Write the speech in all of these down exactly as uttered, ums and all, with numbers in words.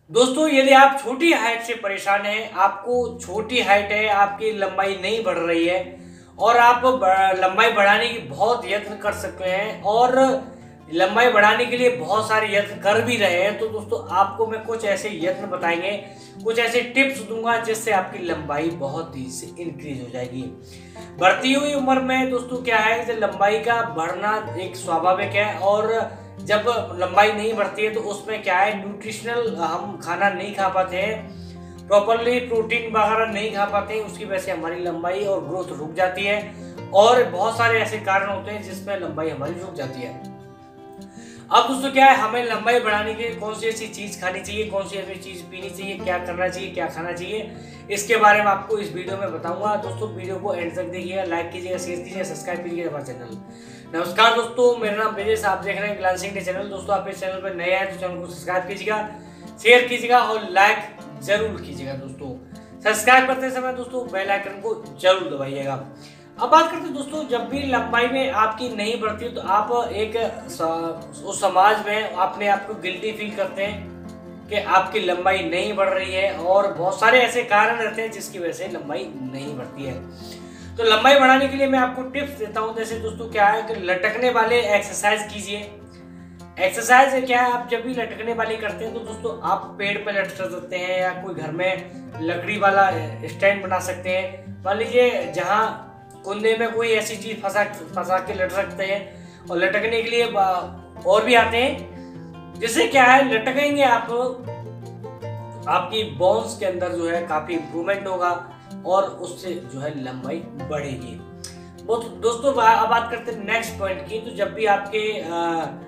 दोस्तों, यदि आप छोटी हाइट से परेशान हैं, आपको छोटी हाइट है, आपकी लंबाई नहीं बढ़ रही है और आप लंबाई बढ़ाने की बहुत यत्न कर सकते हैं और लंबाई बढ़ाने के लिए बहुत सारे यत्न कर भी रहे हैं, तो दोस्तों आपको मैं कुछ ऐसे यत्न बताएंगे, कुछ ऐसे टिप्स दूंगा जिससे आपकी लंबाई बहुत तेजी से इंक्रीज हो जाएगी। बढ़ती हुई उम्र में दोस्तों क्या है कि लंबाई का बढ़ना एक स्वाभाविक है और जब लंबाई नहीं बढ़ती है तो उसमें क्या है, न्यूट्रिशनल हम खाना नहीं खा पाते हैं, प्रॉपरली प्रोटीन वगैरह नहीं खा पाते हैं, उसकी वजह से हमारी लंबाई और ग्रोथ रुक जाती है और बहुत सारे ऐसे कारण होते हैं जिसमें लंबाई हमारी रुक जाती है। अब दोस्तों क्या है, हमें लंबाई बढ़ाने के लिए कौन सी ऐसी चीज खानी चाहिए, कौन सी ऐसी चीज पीनी चाहिए, क्या करना चाहिए, क्या खाना चाहिए, इसके बारे में आपको इस वीडियो में बताऊंगा। दोस्तों वीडियो को एंड तक देखिएगा, लाइक कीजिएगा, शेयर कीजिएगा, सब्सक्राइब कीजिएगा हमारे चैनल। नमस्कार दोस्तों, मेरा नाम ब्रिजेश, आप देख रहे हैं ग्लांसिंग डे चैनल। दोस्तों आप इस चैनल पर नए हैं तो चैनल को सब्सक्राइब कीजिएगा, शेयर कीजिएगा और लाइक जरूर कीजिएगा। दोस्तों सब्सक्राइब करते समय दोस्तों बेल आइकन को जरूर दबाइएगा। अब बात करते हैं दोस्तों, जब भी लंबाई में आपकी नहीं बढ़ती तो आप एक उस समाज में अपने आप को गिल्टी फील करते हैं कि आपकी लंबाई नहीं बढ़ रही है और बहुत सारे ऐसे कारण रहते हैं जिसकी वजह से लंबाई नहीं बढ़ती है। तो लंबाई बढ़ाने के लिए मैं आपको टिप्स देता हूं। जैसे दोस्तों क्या है कि लटकने वाले एक्सरसाइज कीजिए। एक्सरसाइज क्या है, आप जब भी लटकने वाली करते हैं तो दोस्तों आप पेड़ पे लटक सकते हैं या कोई घर में लकड़ी वाला स्टैंड बना सकते हैं। मान लीजिए जहाँ कुंदे में कोई ऐसी चीज फंसा फंसा के लटक सकते हैं और लटकने के लिए और भी आते हैं, जिससे क्या है लटकेंगे आप, आपकी बोन्स के अंदर जो है काफी इंप्रूवमेंट होगा और उससे जो है लंबाई बढ़ेगी। वो तो दोस्तों अब बात करते हैं नेक्स्ट पॉइंट की। तो जब भी आपके आ,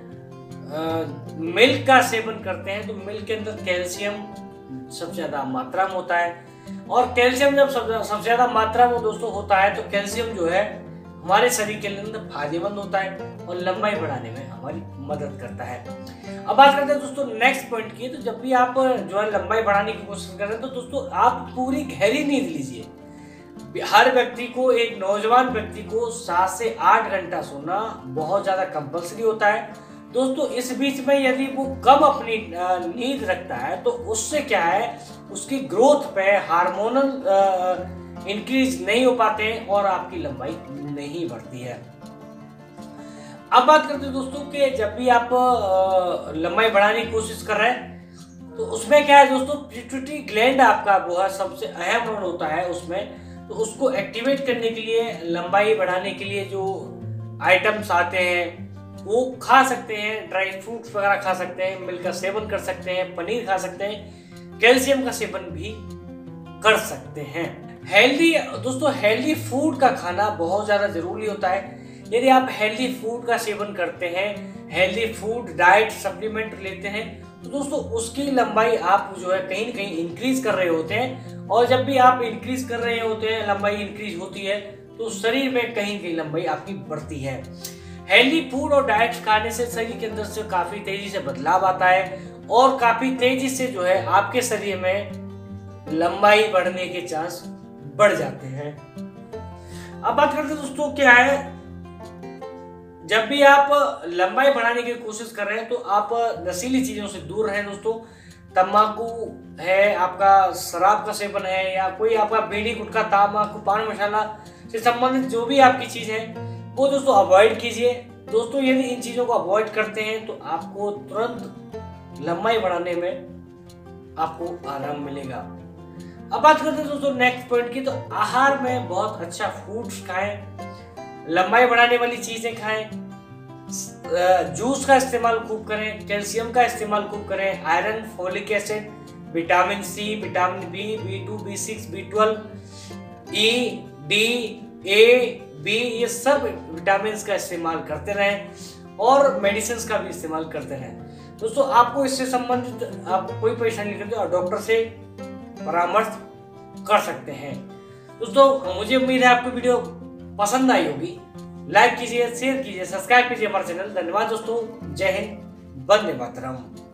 आ, मिल्क का सेवन करते हैं तो मिल्क के अंदर कैल्शियम सबसे ज्यादा मात्रा में होता है और कैल्शियम जब सबसे ज्यादा मात्रा में दोस्तों होता है तो कैल्शियम जो है हमारे शरीर के अंदर फायदेमंद होता है और लंबाई बढ़ाने में हमारी मदद करता है। अब बात करते हैं दोस्तों नेक्स्ट पॉइंट की। तो जब भी आप जो है लंबाई बढ़ाने की कोशिश कर रहे हैं तो दोस्तों आप पूरी गहरी नींद लीजिए। हर व्यक्ति को, एक नौजवान व्यक्ति को सात से आठ घंटा सोना बहुत ज्यादा कंपल्सरी होता है दोस्तों। इस बीच में यदि वो कम अपनी नींद रखता है तो उससे क्या है, उसकी ग्रोथ पे हार्मोनल इंक्रीज नहीं हो पाते और आपकी लंबाई नहीं बढ़ती है। अब बात करते हैं दोस्तों कि जब भी आप लंबाई बढ़ाने की कोशिश कर रहे हैं तो उसमें क्या है दोस्तों, पिट्यूटरी ग्लैंड आपका वो है सबसे अहम रोल होता है उसमें। तो उसको एक्टिवेट करने के लिए, लंबाई बढ़ाने के लिए जो आइटम्स आते हैं वो खा सकते हैं, ड्राई फ्रूट्स वगैरह खा सकते हैं, मिल्क का सेवन कर सकते हैं, पनीर खा सकते हैं, कैल्शियम का सेवन भी कर सकते हैं। हेल्दी दोस्तों, हेल्दी फूड का खाना बहुत ज्यादा जरूरी होता है। यदि आप हेल्दी फूड का सेवन करते हैं, हेल्दी फूड डाइट सप्लीमेंट लेते हैं तो दोस्तों उसकी लंबाई आप जो है कहीं ना कहीं इंक्रीज कर रहे होते हैं और जब भी आप इंक्रीज कर रहे होते हैं, लंबाई इंक्रीज होती है तो शरीर में कहीं कहीं लंबाई आपकी बढ़ती है। हेल्दी फूड और डाइट खाने से शरीर के अंदर से काफी तेजी से बदलाव आता है और काफी तेजी से जो है आपके शरीर में लंबाई बढ़ने के चांस बढ़ जाते हैं। अब बात करते हैं दोस्तों क्या है, जब भी आप लंबाई बढ़ाने की कोशिश कर रहे हैं तो आप नशीली चीजों से दूर रहें दोस्तों। तंबाकू है, आपका शराब का सेवन है या कोई आपका बीड़ी, गुटखा, तंबाकू, पान मसाला से संबंधित जो भी आपकी चीज है वो दोस्तों अवॉइड कीजिए। दोस्तों यदि इन चीजों को अवॉइड करते हैं तो आपको तुरंत लंबाई बढ़ाने में आपको आराम मिलेगा। अब बात करते हैं दोस्तों नेक्स्ट पॉइंट की। तो आहार में बहुत अच्छा फ्रूट्स खाएं, लंबाई बढ़ाने वाली चीजें खाएं, जूस का इस्तेमाल खूब करें, कैल्शियम का इस्तेमाल खूब करें, iron, folic acid, vitamin C, vitamin B, B two, B six, B twelve, E, D, A, B, ये सब विटामिन का इस्तेमाल करते रहें और मेडिसिन का भी इस्तेमाल करते रहें। दोस्तों आपको इससे संबंधित आप कोई परेशानी करते हो डॉक्टर से परामर्श कर सकते हैं। दोस्तों मुझे उम्मीद है आपको वीडियो पसंद आई होगी। लाइक कीजिए, शेयर कीजिए, सब्सक्राइब कीजिए हमारे चैनल। धन्यवाद दोस्तों, जय हिंद, वंदे मातरम।